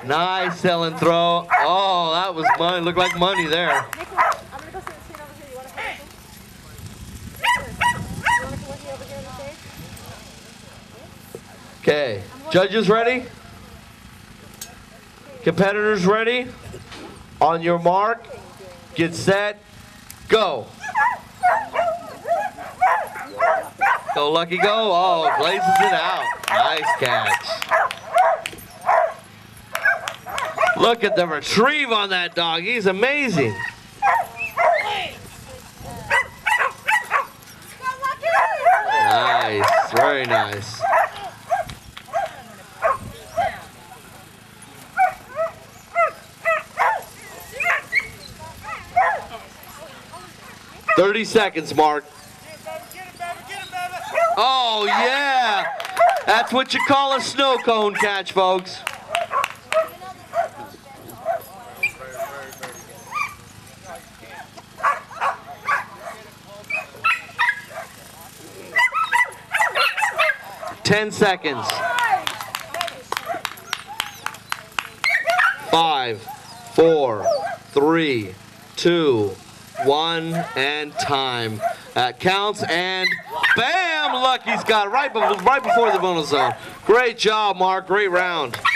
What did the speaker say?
Nice selling throw. Oh, that was money. Looked like money there. I'm gonna go sit over here. You wanna come with me? You wanna come with me over here on the stage? Okay, judges ready? Competitors ready? On your mark, get set, go. Go Lucky, go. Oh, blazes it out. Nice catch. Look at the retrieve on that dog. He's amazing. Nice, very nice. "30 seconds, Mark." Oh, yeah. That's what you call a snow cone catch, folks. "10 seconds. 5, 4, 3, 2, 1, and time. That counts, and bam! Lucky's got it right before the bonus zone. Great job, Mark. Great round.